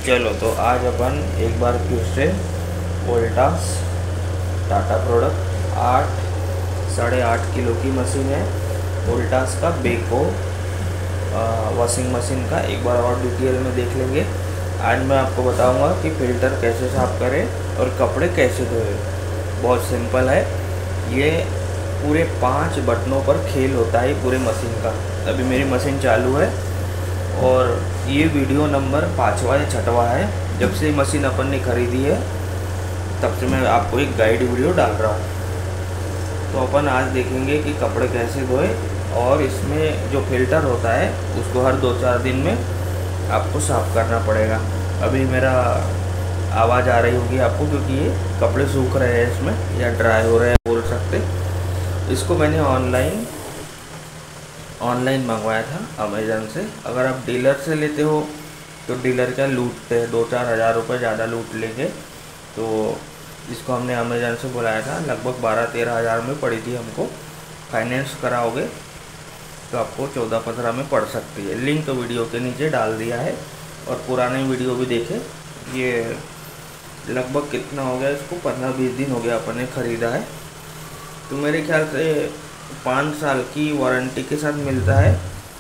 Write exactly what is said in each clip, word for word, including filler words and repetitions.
चलो तो आज अपन एक बार फिर से वोल्टास टाटा प्रोडक्ट आठ साढ़े आठ किलो की मशीन है वोल्टास का बेको वॉशिंग मशीन का एक बार और डिटेल में देख लेंगे। आज मैं आपको बताऊंगा कि फ़िल्टर कैसे साफ़ करें और कपड़े कैसे धोए। बहुत सिंपल है, ये पूरे पांच बटनों पर खेल होता है पूरे मशीन का। अभी मेरी मशीन चालू है और ये वीडियो नंबर पाँचवा या छठवा है। जब से मशीन अपन ने ख़रीदी है तब से मैं आपको एक गाइड वीडियो डाल रहा हूँ। तो अपन आज देखेंगे कि कपड़े कैसे धोए और इसमें जो फ़िल्टर होता है उसको हर दो चार दिन में आपको साफ़ करना पड़ेगा। अभी मेरा आवाज़ आ रही होगी आपको क्योंकि ये कपड़े सूख रहे हैं इसमें या ड्राई हो रहे हैं बोल सकते। इसको मैंने ऑनलाइन ऑनलाइन मंगवाया था अमेज़न से। अगर आप डीलर से लेते हो तो डीलर क्या लूटते हैं, दो चार हज़ार रुपये ज़्यादा लूट लेंगे। तो इसको हमने अमेज़न से बुलाया था, लगभग बारह तेरह हज़ार में पड़ी थी हमको। फाइनेंस कराओगे तो आपको चौदह पंद्रह में पड़ सकती है। लिंक तो वीडियो के नीचे डाल दिया है और पुराने वीडियो भी देखे। ये लगभग कितना हो गया, इसको पंद्रह बीस दिन हो गया अपन ने ख़रीदा है। तो मेरे ख्याल से पाँच साल की वारंटी के साथ मिलता है।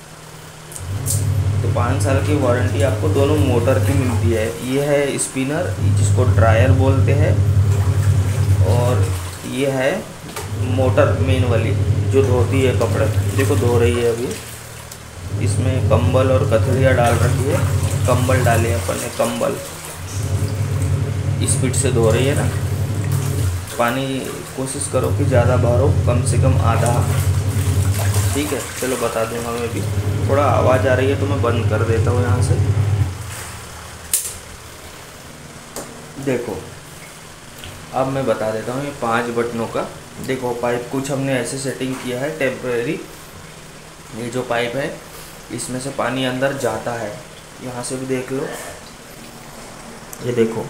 तो पाँच साल की वारंटी आपको दोनों मोटर की मिलती है। ये है स्पिनर जिसको ड्रायर बोलते हैं और ये है मोटर मेन वाली जो धोती है कपड़े। देखो धो रही है अभी। इसमें कंबल और कथड़ियाँ डाल रखी है। कंबल डाले अपन ने, कंबल स्पीड से धो रही है ना। पानी कोशिश करो कि ज़्यादा भरो, कम से कम आधा, ठीक है। चलो बता दूंगा मैं भी। थोड़ा आवाज़ आ रही है तो मैं बंद कर देता हूँ यहाँ से। देखो अब मैं बता देता हूँ ये पांच बटनों का। देखो पाइप कुछ हमने ऐसे सेटिंग किया है टेम्परेरी। ये जो पाइप है इसमें से पानी अंदर जाता है, यहाँ से भी देख लो। ये देखो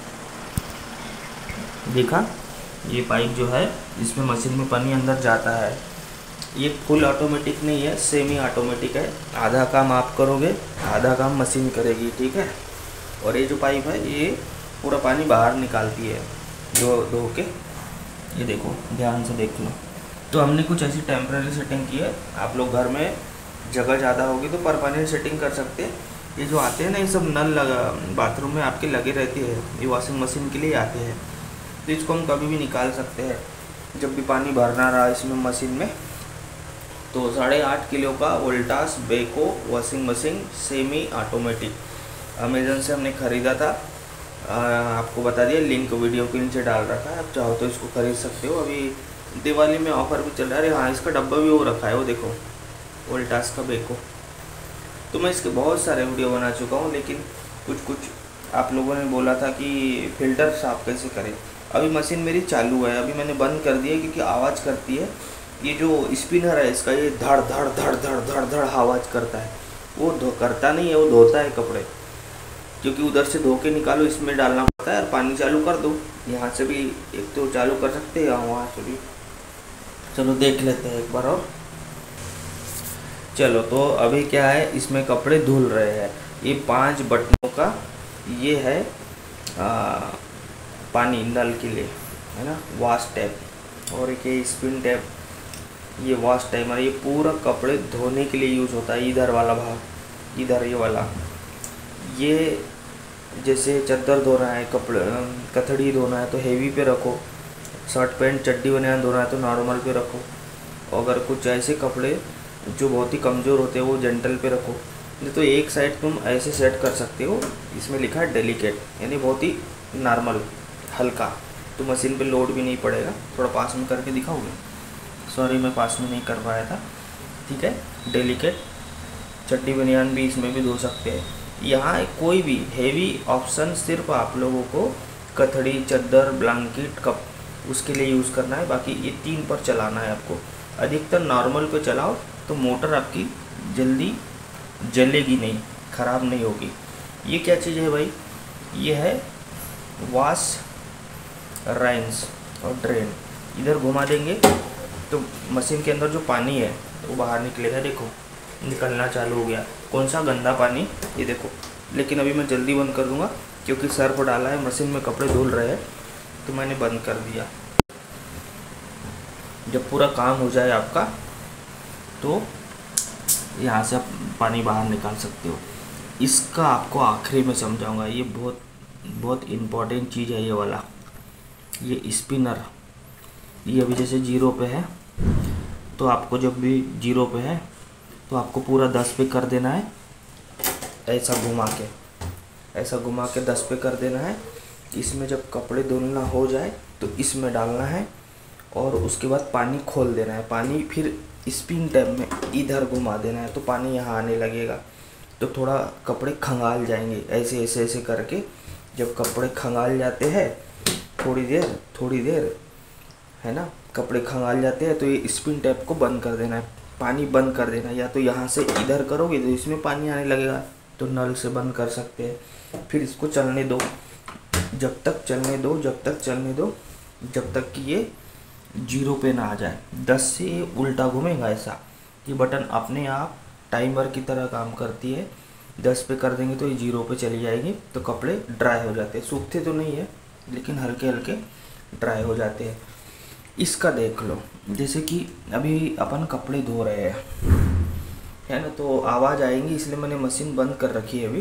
देखा, ये पाइप जो है इसमें मशीन में पानी अंदर जाता है। ये फुल ऑटोमेटिक नहीं है, सेमी ऑटोमेटिक है। आधा काम आप करोगे, आधा काम मशीन करेगी, ठीक है। और ये जो पाइप है ये पूरा पानी बाहर निकालती है जो धो के। ये देखो ध्यान से देख लो। तो हमने कुछ ऐसी टेम्परेरी सेटिंग की है। आप लोग घर में जगह ज़्यादा होगी तो परमानेंट सेटिंग कर सकते हैं। ये जो आते हैं ना, ये सब नल लगा बाथरूम में आपके लगे रहते हैं, ये वॉशिंग मशीन के लिए आते हैं। तो इसको हम कभी भी निकाल सकते हैं जब भी पानी भरना रहा इसमें मशीन में। तो साढ़े आठ किलो का Voltas Beko washing machine semi automatic Amazon से हमने ख़रीदा था। आ, आपको बता दिया, लिंक वीडियो के नीचे डाल रखा है। आप चाहो तो इसको ख़रीद सकते हो। अभी दिवाली में ऑफ़र भी चल रहा है। हाँ, इसका डब्बा भी वो रखा है, वो देखो वोल्टास का बेको। तो मैं इसके बहुत सारे वीडियो बना चुका हूँ, लेकिन कुछ कुछ आप लोगों ने बोला था कि फ़िल्टर साफ़ कैसे करें। अभी मशीन मेरी चालू है, अभी मैंने बंद कर दी है क्योंकि आवाज़ करती है। ये जो स्पिनर है इसका, ये धड़ धड़ धड़ धड़ धड़ धड़ आवाज़ करता है। वो धो करता नहीं है, वो धोता है कपड़े। क्योंकि उधर से धो के निकालो, इसमें डालना पड़ता है और पानी चालू कर दो। यहाँ से भी एक तो चालू कर सकते हैं, वहाँ से भी। चलो देख लेते हैं एक बार और। चलो तो अभी क्या है, इसमें कपड़े धुल रहे हैं। ये पांच बटनों का ये है आ, पानी नल के लिए, है ना, वॉश टैप। और एक ये स्पिन टैप, ये वॉश टाइमर। ये पूरा कपड़े धोने के लिए यूज़ होता है। इधर वाला भाग, इधर ये वाला, ये जैसे चद्दर धोना है, कपड़े कथड़ी धोना है तो हेवी पे रखो। शर्ट पैंट चड्डी बनियान धोना है तो नॉर्मल पे रखो। अगर कुछ ऐसे कपड़े जो बहुत ही कमज़ोर होते हैं वो जेंटल पे रखो। नहीं तो एक साइड तुम ऐसे सेट कर सकते हो। इसमें लिखा है डेलिकेट, यानी बहुत ही नॉर्मल, हल्का। तो मशीन पे लोड भी नहीं पड़ेगा। थोड़ा पास में करके दिखाओगे? सॉरी मैं पास में नहीं कर पाया था, ठीक है। डेलिकेट चड्डी बनियान भी इसमें भी धो सकते हैं। यहाँ कोई भी हेवी ऑप्शन सिर्फ आप लोगों को कथड़ी, चद्दर, ब्लैंकेट, कप उसके लिए यूज़ करना है। बाकी ये तीन पर चलाना है आपको। अधिकतर नॉर्मल पे चलाओ तो मोटर आपकी जल्दी जलेगी नहीं, ख़राब नहीं होगी। ये क्या चीज़ है भाई? ये है वॉश राइन्स और ड्रेन। इधर घुमा देंगे तो मशीन के अंदर जो पानी है वो बाहर निकलेगा। देखो निकलना चालू हो गया। कौन सा गंदा पानी, ये देखो लेकिन अभी मैं जल्दी बंद कर दूंगा क्योंकि सर्फ डाला है, मशीन में कपड़े धुल रहे हैं, तो मैंने बंद कर दिया। जब पूरा काम हो जाए आपका तो यहाँ से आप पानी बाहर निकाल सकते हो। इसका आपको आखिरी में समझाऊंगा, ये बहुत बहुत इम्पोर्टेंट चीज़ है ये वाला। ये स्पिनर, ये अभी जैसे जीरो पे है, तो आपको जब भी जीरो पे है तो आपको पूरा दस पे कर देना है, ऐसा घुमा के, ऐसा घुमा के दस पे कर देना है। इसमें जब कपड़े धुलना हो जाए तो इसमें डालना है और उसके बाद पानी खोल देना है। पानी फिर स्पिन टैप में इधर घुमा देना है तो पानी यहाँ आने लगेगा, तो थोड़ा कपड़े खंगाल जाएंगे। ऐसे ऐसे ऐसे करके जब कपड़े खंगाल जाते हैं, थोड़ी देर थोड़ी देर है ना, कपड़े खंगाल जाते हैं तो ये स्पिन टैप को बंद कर देना है, पानी बंद कर देना है। या तो यहाँ से इधर करोगे तो इसमें पानी आने लगेगा, तो नल से बंद कर सकते हैं। फिर इसको चलने दो, जब तक चलने दो जब तक चलने दो जब तक कि ये जीरो पे ना आ जाए। दस से ये उल्टा घूमेगा ऐसा। ये बटन अपने आप टाइमर की तरह काम करती है। दस पे कर देंगे तो ये जीरो पे चली जाएगी, तो कपड़े ड्राई हो जाते हैं। सूखते तो नहीं है लेकिन हल्के हल्के ड्राई हो जाते हैं। इसका देख लो, जैसे कि अभी अपन कपड़े धो रहे हैं, है ना, तो आवाज़ आएंगी, इसलिए मैंने मशीन बंद कर रखी है अभी।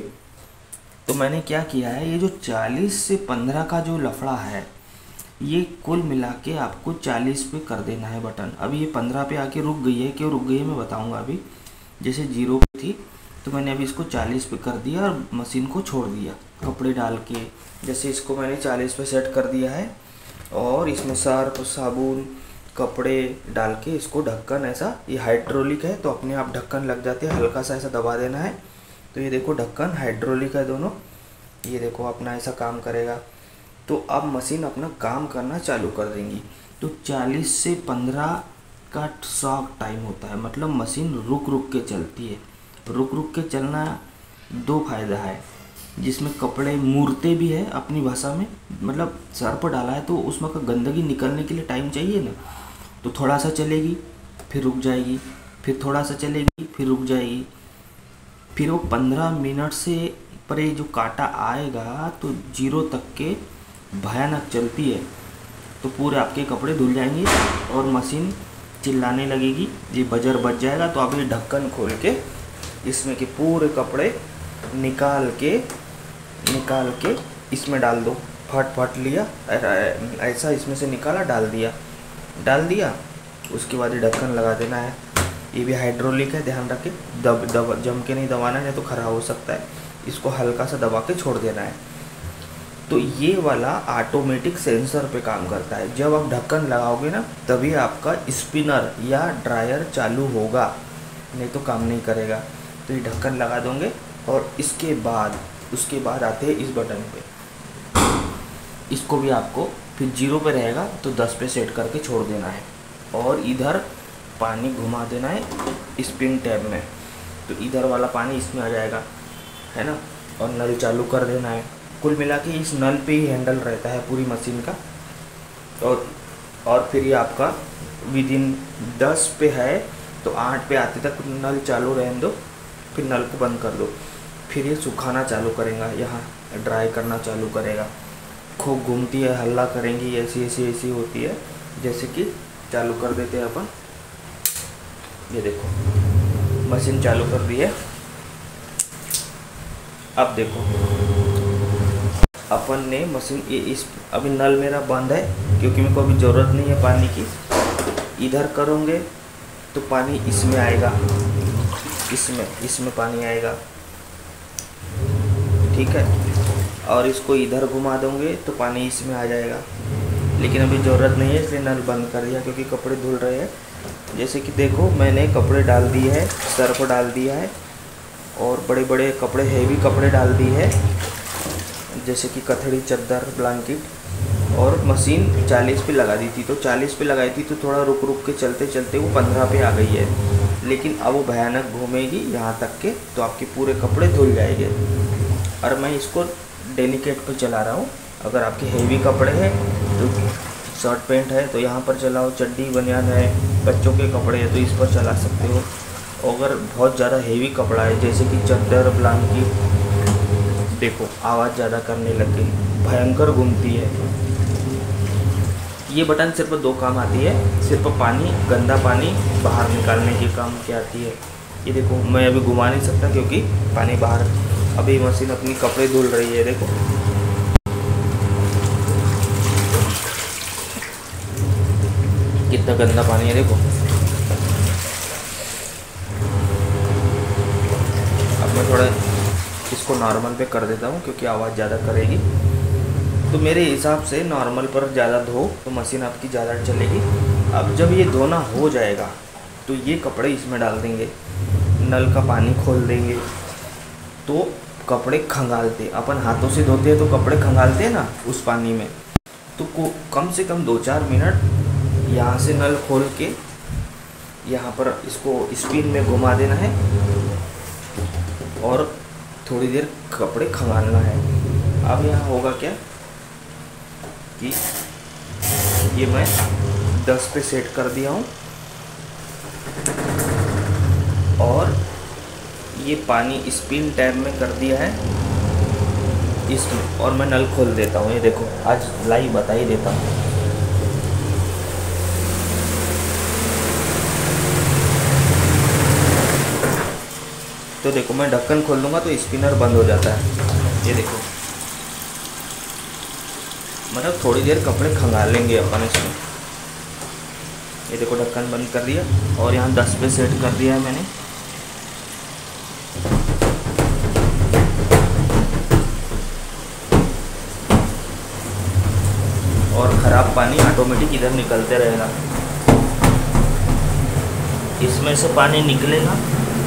तो मैंने क्या किया है, ये जो चालीस से पंद्रह का जो लफड़ा है, ये कुल मिला के आपको चालीस पे कर देना है बटन। अभी ये पंद्रह पे आके रुक गई है, क्यों रुक गई है मैं बताऊंगा अभी। जैसे जीरो पे थी तो मैंने अभी इसको चालीस पे कर दिया और मशीन को छोड़ दिया कपड़े डाल के। जैसे इसको मैंने चालीस पे सेट कर दिया है और इसमें सर्फ, साबुन, कपड़े डाल के इसको ढक्कन, ऐसा ये हाइड्रोलिक है तो अपने आप ढक्कन लग जाते हैं। हल्का सा ऐसा दबा देना है तो ये देखो ढक्कन हाइड्रोलिक है दोनों, ये देखो अपना ऐसा काम करेगा। तो अब मशीन अपना काम करना चालू कर देंगी। तो चालीस से पंद्रह का शॉक टाइम होता है, मतलब मशीन रुक रुक के चलती है। रुक रुक के चलना दो फायदा है, जिसमें कपड़े मुड़ते भी है अपनी भाषा में, मतलब सर पर डाला है तो उसमें का गंदगी निकलने के लिए टाइम चाहिए ना, तो थोड़ा सा चलेगी फिर रुक जाएगी, फिर थोड़ा सा चलेगी फिर रुक जाएगी, फिर वो पंद्रह मिनट से पर ये जो काटा आएगा तो जीरो तक के भयानक चलती है। तो पूरे आपके कपड़े धुल जाएंगे और मशीन चिल्लाने लगेगी, ये बजर बज जाएगा। तो आप ये ढक्कन खोल के इसमें के पूरे कपड़े निकाल के निकाल के इसमें डाल दो। फट फट लिया ऐसा, इसमें से निकाला, डाल दिया डाल दिया उसके बाद ये ढक्कन लगा देना है। ये भी हाइड्रोलिक है, ध्यान रखें, दब दब जम के नहीं दबाना है, नहीं तो ख़राब हो सकता है। इसको हल्का सा दबा के छोड़ देना है। तो ये वाला ऑटोमेटिक सेंसर पे काम करता है। जब आप ढक्कन लगाओगे ना तभी आपका स्पिनर या ड्रायर चालू होगा, नहीं तो काम नहीं करेगा। तो ये ढक्कन लगा दोगे और इसके बाद उसके बाद आते हैं इस बटन पे। इसको भी आपको फिर जीरो पे रहेगा तो दस पे सेट करके छोड़ देना है और इधर पानी घुमा देना है स्पिन टैब में, तो इधर वाला पानी इसमें आ जाएगा, है ना, और नल चालू कर देना है। कुल मिला के इस नल पे ही हैंडल रहता है पूरी मशीन का। और और फिर ये आपका विद इन दस पे है तो आठ पे आते तक नल चालू रहने दो, फिर नल को बंद कर दो। फिर ये सुखाना चालू करेगा, यहाँ ड्राई करना चालू करेगा। खूब घूमती है, हल्ला करेंगी, ऐसी ऐसी ऐसी होती है। जैसे कि चालू कर देते हैं अपन, ये देखो मशीन चालू कर दी है। अब देखो अपन ने मशीन ये इस अभी नल मेरा बंद है क्योंकि मेरे को अभी ज़रूरत नहीं है पानी की। इधर करोगे तो पानी इसमें आएगा, इसमें इसमें पानी आएगा, ठीक है। और इसको इधर घुमा दोगे तो पानी इसमें आ जाएगा, लेकिन अभी ज़रूरत नहीं है इसलिए नल बंद कर दिया क्योंकि कपड़े धुल रहे हैं। जैसे कि देखो मैंने कपड़े डाल दिए है, सर्फ डाल दिया है और बड़े बड़े कपड़े, हेवी कपड़े डाल दिए है, जैसे कि कथड़ी, चद्दर, ब्लैंकेट। और मशीन चालीस पे लगा दी थी, तो चालीस पे लगाई थी तो थोड़ा रुक रुक के चलते चलते वो पंद्रह पे आ गई है, लेकिन अब वो भयानक घूमेगी यहाँ तक के तो आपके पूरे कपड़े धुल जाएंगे। और मैं इसको डेलिकेट पे चला रहा हूँ। अगर आपके हेवी कपड़े हैं तो शर्ट पैंट है तो यहाँ पर चलाओ, चड्डी बनियान है, बच्चों के कपड़े हैं तो इस पर चला सकते हो। अगर बहुत ज़्यादा हेवी कपड़ा है जैसे कि चद्दर, ब्लैंकेट, देखो आवाज़ ज़्यादा करने लग गई, भयंकर घूमती है। ये बटन सिर्फ दो काम आती है, सिर्फ पानी, गंदा पानी बाहर निकालने के काम की आती है। ये देखो मैं अभी घुमा नहीं सकता क्योंकि पानी बाहर, अभी मशीन अपनी कपड़े धुल रही है। देखो कितना गंदा पानी है, देखो। अब मैं थोड़ा इसको नॉर्मल पे कर देता हूँ क्योंकि आवाज़ ज़्यादा करेगी। तो मेरे हिसाब से नॉर्मल पर ज़्यादा धो तो मशीन आपकी ज़्यादा चलेगी। अब जब ये धोना हो जाएगा तो ये कपड़े इसमें डाल देंगे, नल का पानी खोल देंगे तो कपड़े खंगालते, अपन हाथों से धोते हैं तो कपड़े खंगालते हैं ना उस पानी में, तो को कम से कम दो चार मिनट यहाँ से नल खोल के यहाँ पर इसको स्पिन में घुमा देना है और थोड़ी देर कपड़े खंगालना है। अब यहाँ होगा क्या कि ये मैं दस पे सेट कर दिया हूँ और ये पानी स्पिन टैप में कर दिया है इसमें, और मैं नल खोल देता हूँ। ये देखो आज लाइव बता ही देता हूँ। तो देखो मैं ढक्कन खोल दूंगा तो स्पिनर बंद हो जाता है। ये देखो मतलब थोड़ी देर कपड़े खंगाल लेंगे अपन इसमें। ये देखो ढक्कन बंद कर दिया और यहाँ दस पे सेट कर दिया है मैंने। और ख़राब पानी ऑटोमेटिक इधर निकलते रहेगा, इसमें से पानी निकलेगा,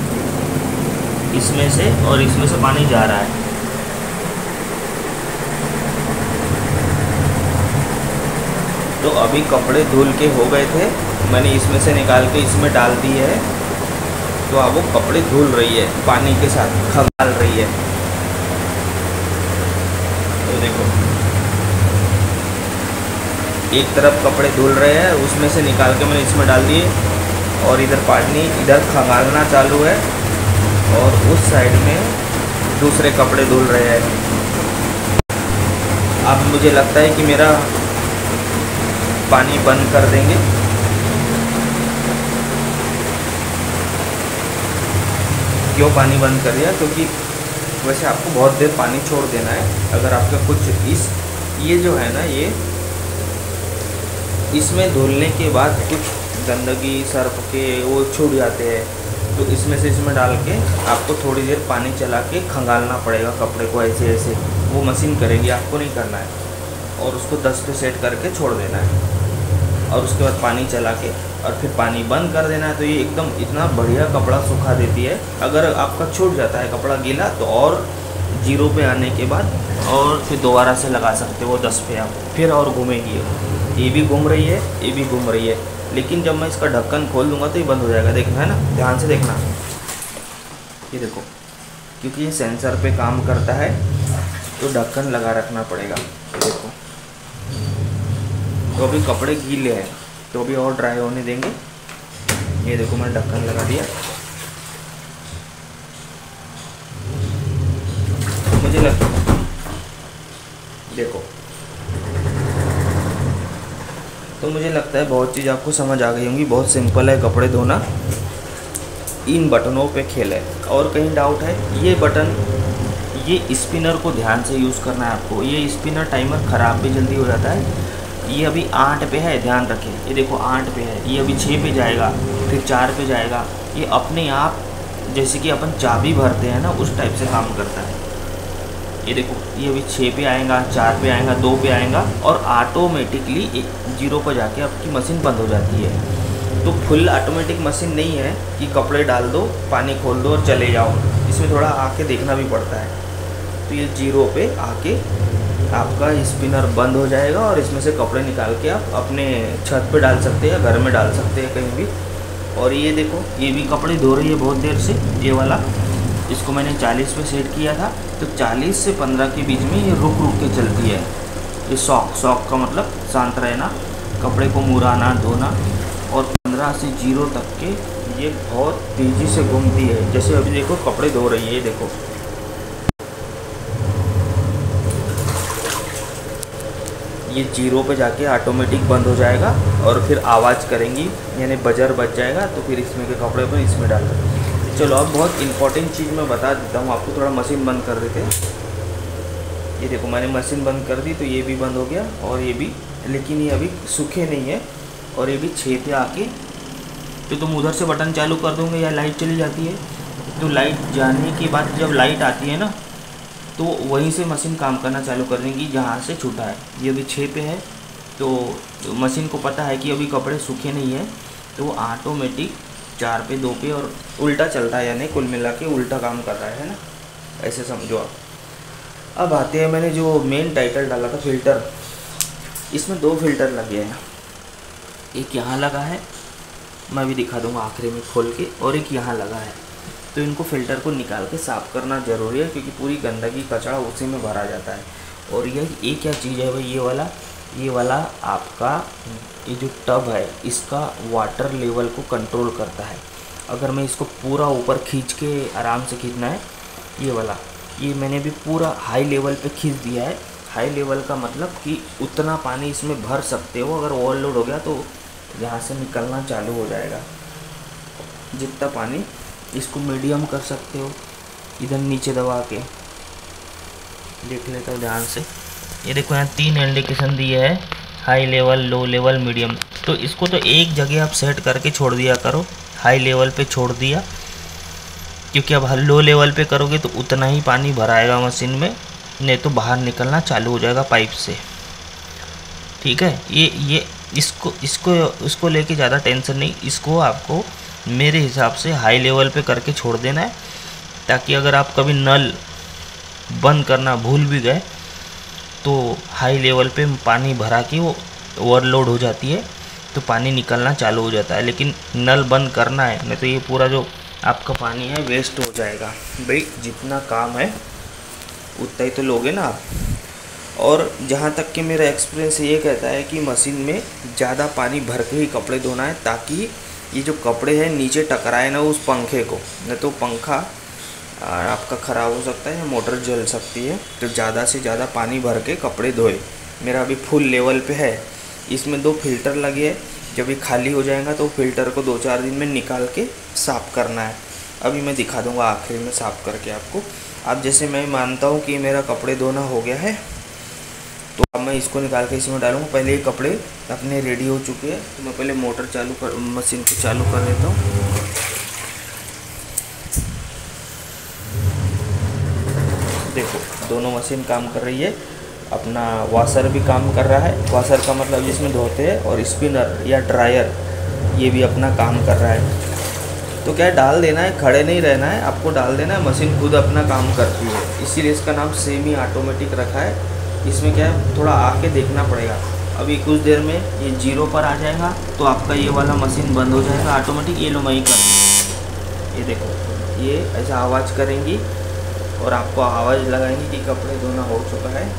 इसमें से और इसमें से पानी जा रहा है। तो अभी कपड़े धुल के हो गए थे, मैंने इसमें से निकाल के इसमें डाल दिए है, तो अब वो कपड़े धुल रही है, पानी के साथ खंगाल रही है। तो देखो एक तरफ कपड़े धुल रहे हैं, उसमें से निकाल के मैंने इसमें डाल दिए और इधर पानी इधर खंगालना चालू है और उस साइड में दूसरे कपड़े धुल रहे हैं। अब मुझे लगता है कि मेरा पानी बंद कर देंगे। क्यों पानी बंद कर दिया? क्योंकि वैसे आपको बहुत देर पानी छोड़ देना है। अगर आपका कुछ इस ये जो है ना, ये इसमें धुलने के बाद कुछ गंदगी सर्फ के वो छूट जाते हैं, तो इसमें से इसमें डाल के आपको थोड़ी देर पानी चला के खंगालना पड़ेगा कपड़े को, ऐसे ऐसे। वो मशीन करेगी, आपको नहीं करना है। और उसको दस पे सेट करके छोड़ देना है और उसके बाद पानी चला के और फिर पानी बंद कर देना है। तो ये एकदम इतना बढ़िया कपड़ा सुखा देती है। अगर आपका छूट जाता है कपड़ा गीला तो और जीरो पे आने के बाद और फिर दोबारा से लगा सकते हो दस पे आप, फिर और घूमेगी। ये भी घूम रही है, ये भी घूम रही है, लेकिन जब मैं इसका ढक्कन खोल दूंगा तो ये बंद हो जाएगा। देखना है ना, ध्यान से देखना। ये देखो, क्योंकि ये सेंसर पे काम करता है तो ढक्कन लगा रखना पड़ेगा। ये देखो, तो अभी कपड़े गीले हैं तो अभी और ड्राई होने देंगे। ये देखो मैंने ढक्कन लगा दिया। मुझे लगता देखो तो मुझे लगता है बहुत चीज़ आपको समझ आ गई होंगी। बहुत सिंपल है कपड़े धोना, इन बटनों पे खेल है। और कहीं डाउट है? ये बटन, ये स्पिनर को ध्यान से यूज़ करना है आपको। ये स्पिनर टाइमर ख़राब भी जल्दी हो जाता है। ये अभी आठ पे है, ध्यान रखें। ये देखो आठ पे है, ये अभी छः पे जाएगा, फिर चार पे जाएगा। ये अपने आप जैसे कि अपन चाबी भरते हैं ना, उस टाइप से काम करता है। ये देखो, ये अभी छः पे आएगा, चार पे आएगा, दो पे आएगा और ऑटोमेटिकली जीरो पर जाके आपकी मशीन बंद हो जाती है। तो फुल ऑटोमेटिक मशीन नहीं है कि कपड़े डाल दो, पानी खोल दो और चले जाओ। इसमें थोड़ा आके देखना भी पड़ता है। तो ये जीरो पे आके आपका स्पिनर बंद हो जाएगा और इसमें से कपड़े निकाल के आप अपने छत पे डाल सकते हैं, घर में डाल सकते हैं, कहीं भी। और ये देखो, ये भी कपड़े धो रही है बहुत देर से। ये वाला, इसको मैंने चालीस पे सेट किया था, तो चालीस से पंद्रह के बीच में ये रुक रुक के चलती है। ये शॉक शॉक का मतलब शांत रहना, कपड़े को मुड़ाना, धोना। और पंद्रह से जीरो तक के ये बहुत तेज़ी से घूमती है। जैसे अभी देखो कपड़े धो रही है, ये देखो ये जीरो पे जाके ऑटोमेटिक बंद हो जाएगा और फिर आवाज़ करेंगी, यानी बजर बज जाएगा, तो फिर इसमें के कपड़े पर इसमें डाल दें। चलो अब बहुत इंपॉर्टेंट चीज़ मैं बता देता हूँ आपको। थोड़ा मशीन बंद कर देते हैं। ये देखो मैंने मशीन बंद कर दी, तो ये भी बंद हो गया और ये भी, लेकिन ये अभी सूखे नहीं है और ये भी छः पे आके, तो तुम उधर से बटन चालू कर दोगे या लाइट चली जाती है, तो लाइट जाने के बाद जब लाइट आती है ना, तो वहीं से मशीन काम करना चालू कर देंगी जहाँ से छूटा है। ये अभी छः पे है, तो मशीन को पता है कि अभी कपड़े सूखे नहीं है, तो वो ऑटोमेटिक चार पे दो पे और उल्टा चलता है, यानी कुल मिला के उल्टा काम कर रहा है ना, ऐसे समझो आप। अब आते हैं, मैंने जो मेन टाइटल डाला था फ़िल्टर, इसमें दो फिल्टर लगे हैं। एक यहाँ लगा है, मैं भी दिखा दूँगा आखिरी में खोल के, और एक यहाँ लगा है। तो इनको फ़िल्टर को निकाल के साफ़ करना ज़रूरी है, क्योंकि पूरी गंदगी कचरा उसी में भरा जाता है। और ये ये क्या चीज़ है भाई, ये वाला ये वाला आपका ये जो टब है, इसका वाटर लेवल को कंट्रोल करता है। अगर मैं इसको पूरा ऊपर खींच के, आराम से खींचना है, ये वाला, ये मैंने भी पूरा हाई लेवल पे खींच दिया है। हाई लेवल का मतलब कि उतना पानी इसमें भर सकते हो, अगर ओवरलोड हो गया तो यहाँ से निकलना चालू हो जाएगा। जितना पानी, इसको मीडियम कर सकते हो, इधर नीचे दबा के देख लेता हूँ ध्यान से। ये देखो यहाँ तीन इंडिकेशन दिए है, high level, low level, medium. तो इसको तो एक जगह आप सेट करके छोड़ दिया करो, हाई लेवल पे छोड़ दिया, क्योंकि अब लो लेवल पे करोगे तो उतना ही पानी भराएगा मशीन में, नहीं तो बाहर निकलना चालू हो जाएगा पाइप से। ठीक है, ये ये इसको इसको इसको लेके ज़्यादा टेंशन नहीं, इसको आपको मेरे हिसाब से हाई लेवल पे करके छोड़ देना है, ताकि अगर आप कभी नल बंद करना भूल भी गए तो हाई लेवल पे पानी भरा के वो ओवरलोड हो जाती है, तो पानी निकलना चालू हो जाता है। लेकिन नल बंद करना है, नहीं तो ये पूरा जो आपका पानी है वेस्ट हो जाएगा। भाई जितना काम है उतना ही तो लोगे ना आप। और जहाँ तक कि मेरा एक्सपीरियंस ये कहता है कि मशीन में ज़्यादा पानी भर के ही कपड़े धोना है, ताकि ये जो कपड़े हैं नीचे टकराए ना उस पंखे को, नहीं तो पंखा आपका ख़राब हो सकता है या मोटर जल सकती है। तो ज़्यादा से ज़्यादा पानी भर के कपड़े धोए। मेरा अभी फुल लेवल पे है, इसमें दो फिल्टर लगे हैं, जब ये खाली हो जाएगा तो फिल्टर को दो चार दिन में निकाल के साफ़ करना है। अभी मैं दिखा दूँगा आखिर में साफ़ करके आपको। अब जैसे मैं मानता हूँ कि मेरा कपड़े धोना हो गया है, तो अब मैं इसको निकाल के इसमें डालूँगा। पहले ये कपड़े अपने रेडी हो चुके हैं, तो मैं पहले मोटर चालू कर, मशीन को चालू कर देता हूँ। देखो दोनों मशीन काम कर रही है, अपना वॉशर भी काम कर रहा है। वॉशर का मतलब जिसमें धोते हैं, और स्पिनर या ड्रायर ये भी अपना काम कर रहा है। तो क्या डाल देना है, खड़े नहीं रहना है, आपको डाल देना है, मशीन खुद अपना काम करती है। इसीलिए इसका नाम सेमी ऑटोमेटिक रखा है। इसमें क्या है, थोड़ा आके देखना पड़ेगा। अभी कुछ देर में ये जीरो पर आ जाएगा, तो आपका ये वाला मशीन बंद हो जाएगा ऑटोमेटिक। ये लो मैं ही कर, ये देखो ये ऐसा आवाज़ करेंगी और आपको आवाज़ लगाएंगी कि कपड़े धोना हो चुका है।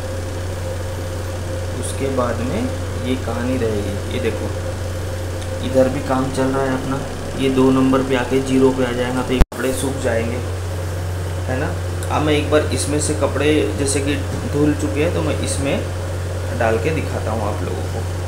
उसके बाद में ये कहानी रहेगी। ये देखो इधर भी काम चल रहा है अपना, ये दो नंबर पे आके जीरो पे आ जाएगा, तो ये कपड़े सूख जाएंगे, है ना। अब मैं एक बार इसमें से कपड़े जैसे कि धुल चुके हैं, तो मैं इसमें डाल के दिखाता हूँ आप लोगों को।